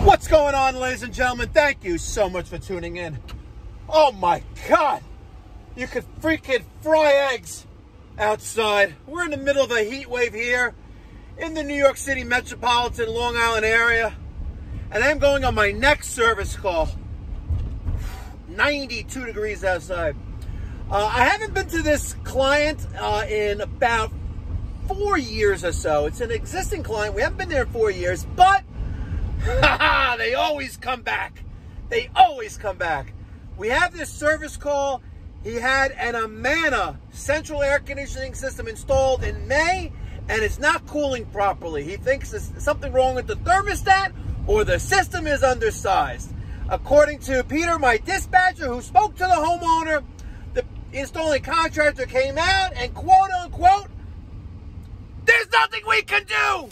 What's going on, ladies and gentlemen? Thank you so much for tuning in. Oh my God, you could freaking fry eggs outside. We're in the middle of a heat wave here in the New York City metropolitan Long Island area, and I'm going on my next service call. 92 degrees outside. I haven't been to this client in about 4 years or so. It's an existing client. We haven't been there in 4 years, but they always come back. They always come back. We have this service call. He had an Amana central air conditioning system installed in May, and it's not cooling properly. He thinks there's something wrong with the thermostat or the system is undersized. According to Peter, my dispatcher, who spoke to the homeowner, the installing contractor came out and, quote unquote, "There's nothing we can do."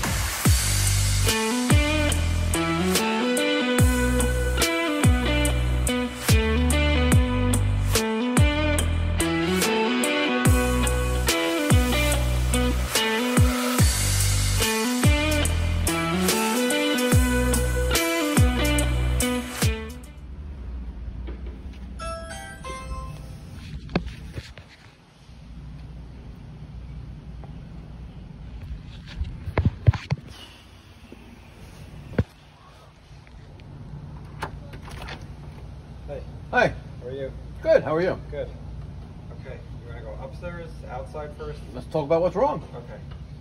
Hi. How are you? Good. How are you? Good. Okay. You want to go upstairs, outside first? Let's talk about what's wrong. Okay.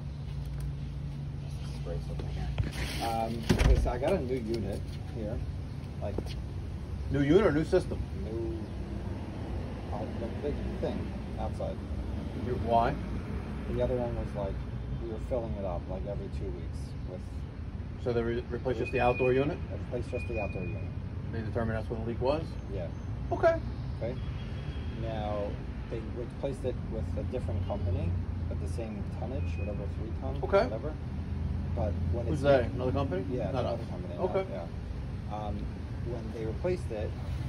Just spray something here. Okay, so I got a new unit here. Like New unit or new system? new, the big thing outside. Why? The other one was like we were filling it up like every 2 weeks with. So they replaced just the outdoor unit? I replaced just the outdoor unit. They determined that's what the leak was? Yeah. Okay. Okay. Now they replaced it with a different company, but the same tonnage, whatever, 3 ton, Okay. whatever. But when Who's it's that? Another company? yeah, Not another us. company. Okay. Yeah. When they replaced it,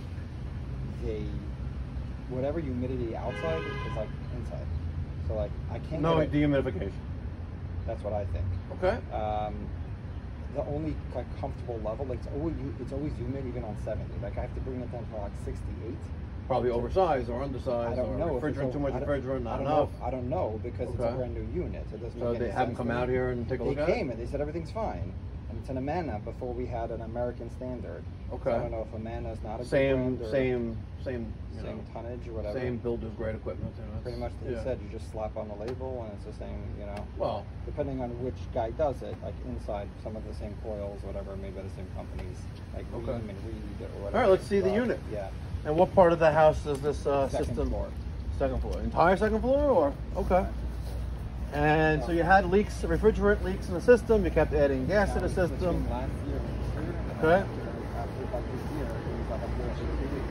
whatever humidity outside is like inside. So like I can't. No get it. dehumidification. That's what I think. Okay. The only like comfortable level, like it's always humid even on 70. Like I have to bring it down to like 68. Probably oversized or undersized. I don't know. Refrigerant, too much refrigerant, not I don't enough. know. I don't know because it's a brand new unit. So it doesn't So make they any haven't sense come to me. out here and take a look at it? They came and they said everything's fine. And it's an Amana before we had an American standard. Okay. So I don't know if Amana is not a good Same, brand or same same tonnage or whatever. Same builder's grade equipment. You know, Pretty much they yeah. said you just slap on the label and it's the same, you know. Well, Depending on which guy does it, like inside some of the same coils, whatever, maybe the same companies, like Okay. Ream and Reed or whatever. All right, let's see the But, unit. Yeah. and what part of the house does this Second system? floor. Second floor. Entire second floor, or okay. And so you had leaks, refrigerant leaks in the system. You kept adding gas to the system. Between last year and this year, and Okay. after like this year, it was like a 4 or 6 weeks.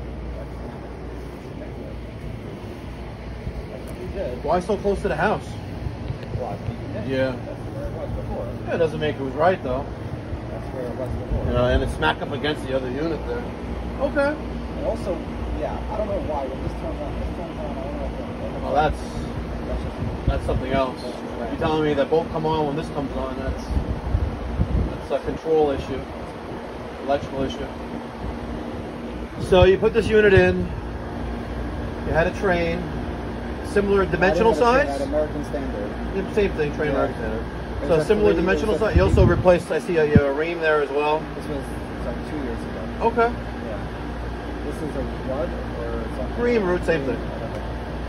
That's what we did. Why so close to the house? Well, I think we did. Yeah. That's where it was before. Yeah, it doesn't make it was right though. That's where it was before. You know, and it's smack up against the other unit there. Okay. And also, yeah, I don't know why when this turns on, I don't know if Well, that's something else. You're telling me that both come on when this comes on. That's a control issue, electrical issue. So you put this unit in. You had a train, similar dimensional size. At American standard. Yeah, same thing, train Yeah. American standard. It's So a similar three- dimensional it's a size. You also replaced. I see a ream there as well. This was like 2 years ago. Okay. Yeah. This is a what or something? Ream root, same thing. Whatever.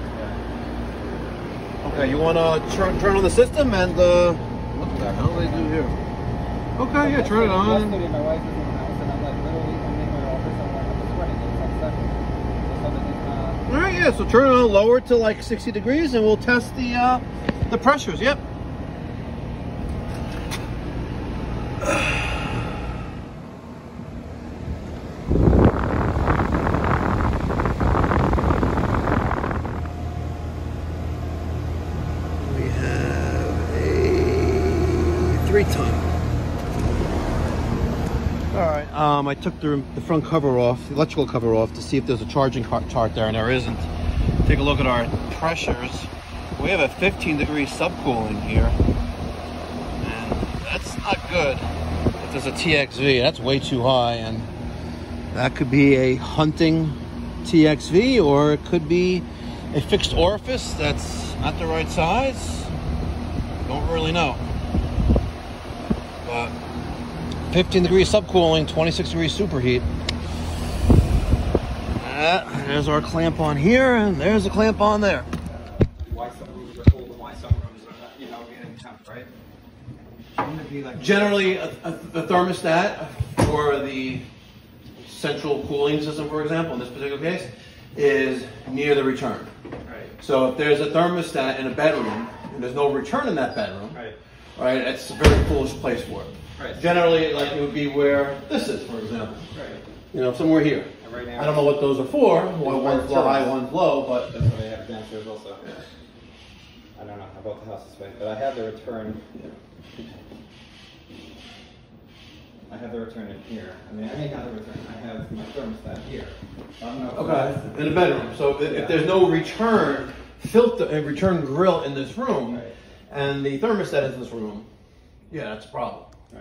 Yeah. Okay, you want to turn on the system and what the hell do they do here? Okay, yeah, turn it on. Yesterday, my wife was in the house, and I'm like literally in my office. I'm like, I'm sweating. It's like 7. So something's All right, yeah. So turn it on, lower it to like 60 degrees, and we'll test the pressures. Yep. We have a 3-ton. All right. I took the front cover off, the electrical cover off, to see if there's a charging chart there, and there isn't. Take a look at our pressures. We have a 15-degree subcooling here, and that's not good. It's a as a TXV. That's way too high, and that could be a hunting TXV, or it could be a fixed orifice that's not the right size. Don't really know. But 15 degrees subcooling, 26 degrees superheat. There's our clamp on here, and there's a clamp on there. Why some rooms are cold and why some rooms are not, you know, getting temp, right? Shouldn't it be like Generally, the thermostat for the central cooling system, for example, in this particular case, is near the return. right? So if there's a thermostat in a bedroom and there's no return in that bedroom, right, it's a very foolish place for it. Right. Generally, like it would be where this is, for example. Right. You know, somewhere here. And right now, I don't know what those are for. One's high, one's low, but that's what I have downstairs also. Yeah. I don't know about the house this way, but I have the return. I have the return in here. I mean, I may have the return. I have my thermostat here. I don't know. okay, in a bedroom. So if there's no return filter and return grill in this room, Right. and the thermostat is in this room, yeah, that's a problem.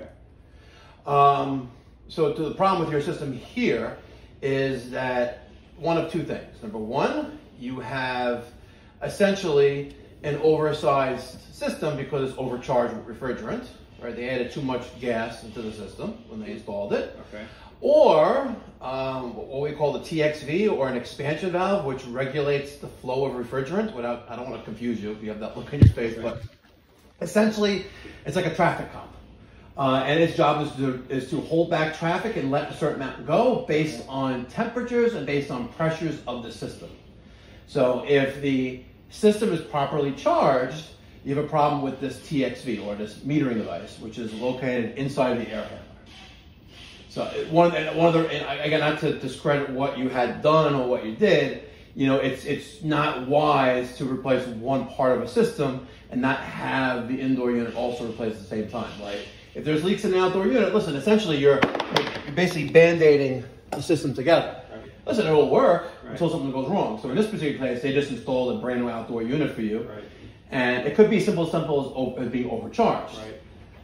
Right. So the problem with your system here is that one of two things. Number one, you have essentially an oversized system because it's overcharged with refrigerant. Right? They added too much gas into the system when they installed it. Okay. Or what we call the TXV, or an expansion valve, which regulates the flow of refrigerant without, I don't want to confuse you if you have that look on your face, but essentially it's like a traffic cop. And its job is to hold back traffic and let a certain amount go based on temperatures and based on pressures of the system. So if the system is properly charged, you have a problem with this TXV, or this metering device, which is located inside the air handler. So one of the, again, not to discredit what you had done or what you did, you know, it's not wise to replace one part of a system and not have the indoor unit also replaced at the same time. Like, if there's leaks in the outdoor unit, listen, essentially you're basically band-aiding the system together. Right. Listen, it'll work until something goes wrong. So in this particular case, they just installed a brand new outdoor unit for you. Right. And it could be simple as being overcharged. Right.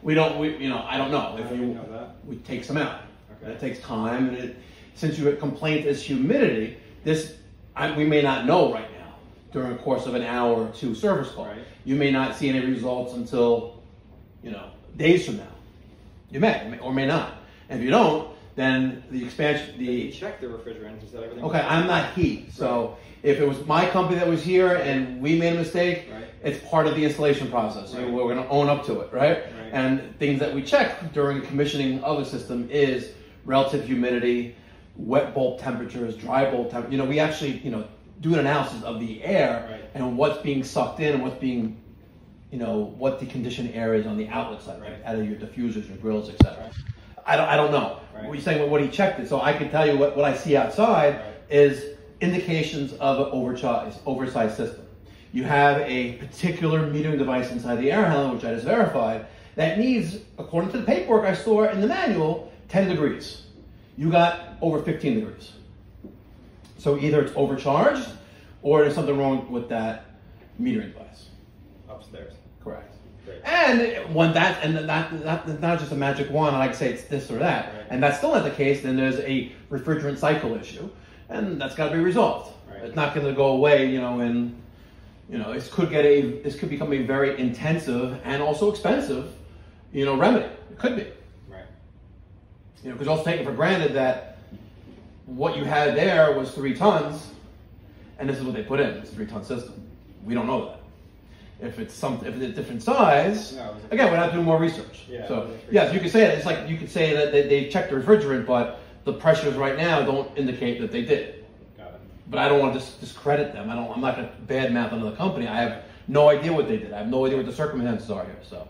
I don't know. If you know that. We take some out. Okay. It takes time, and since your complaint is humidity, we may not know right now during the course of an hour or two service call. Right. You may not see any results until, days from now. You may or may not. And if you don't, then the expansion, You check the refrigerant. Is that everything? Okay, I'm not heat, so if it was my company that was here and we made a mistake, it's part of the installation process. Right. We're going to own up to it, right? Right. And things that we check during commissioning of a system is relative humidity, wet bulb temperatures, dry bulb temperatures. We actually, do an analysis of the air and what's being sucked in and what's being, what the conditioned air is on the outlet side, right? Out of your diffusers, your grills, etc. I don't know. Right. What you're saying, what he checked it, so I can tell you what I see outside is indications of an oversized system. You have a particular metering device inside the air handler, which I just verified, that needs, according to the paperwork I saw in the manual, 10 degrees. You got over 15 degrees. So either it's overcharged or there's something wrong with that metering device. Upstairs. Correct. Great. And when that's not just a magic wand, I can say it's this or that, and that's still not the case, then there's a refrigerant cycle issue, and that's got to be resolved. Right. It's not going to go away, and this could become a very intensive and also expensive, remedy. It could be. Right. Because also take it for granted that what you had there was 3 tons, and this is what they put in. It's a 3-ton system. We don't know that. If it's a different size, again, we'd have to do more research. Yeah, so yes, you could say it. It's like you could say that they checked the refrigerant, but the pressures right now don't indicate that they did. Got it. But I don't want to discredit them. I'm not going to badmouth another company. I have no idea what they did. I have no idea what the circumstances are here. So,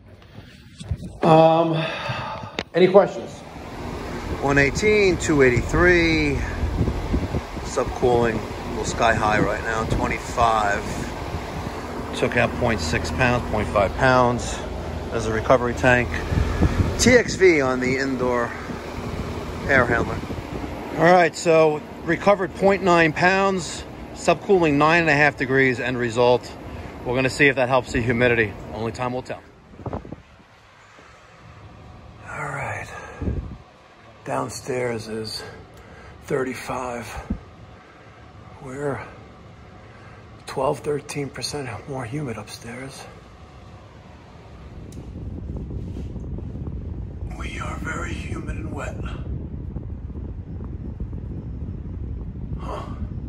any questions? 118, 283, subcooling, a little sky high right now, 25. Took out 0.6 pounds, 0.5 pounds as a recovery tank. TXV on the indoor air handler. All right, so recovered 0.9 pounds, subcooling 9.5 degrees, end result. We're gonna see if that helps the humidity. Only time will tell. All right. Downstairs is 35. We're 12, 13% more humid upstairs. We are very humid and wet. Huh.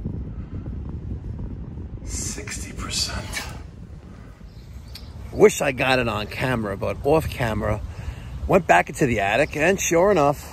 60%. Wish I got it on camera, but off camera, went back into the attic, and sure enough,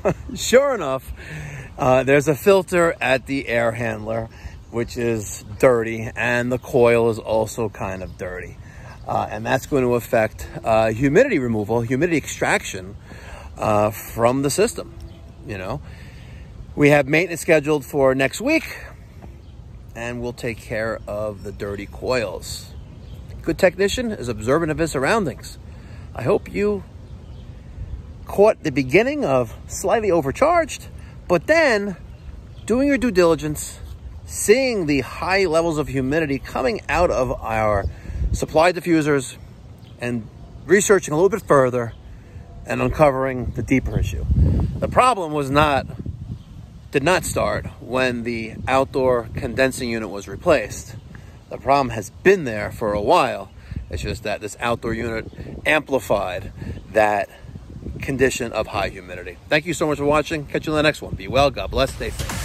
there's a filter at the air handler, which is dirty, and the coil is also kind of dirty. And that's going to affect humidity removal, humidity extraction from the system. You know, we have maintenance scheduled for next week, and we'll take care of the dirty coils. Good technician is observant of his surroundings. I hope you caught the beginning of slightly overcharged, but then doing your due diligence, seeing the high levels of humidity coming out of our supply diffusers, and researching a little bit further and uncovering the deeper issue. The problem did not start when the outdoor condensing unit was replaced. The problem has been there for a while. It's just that this outdoor unit amplified that condition of high humidity. Thank you so much for watching. Catch you in the next one. Be well, God bless, stay safe.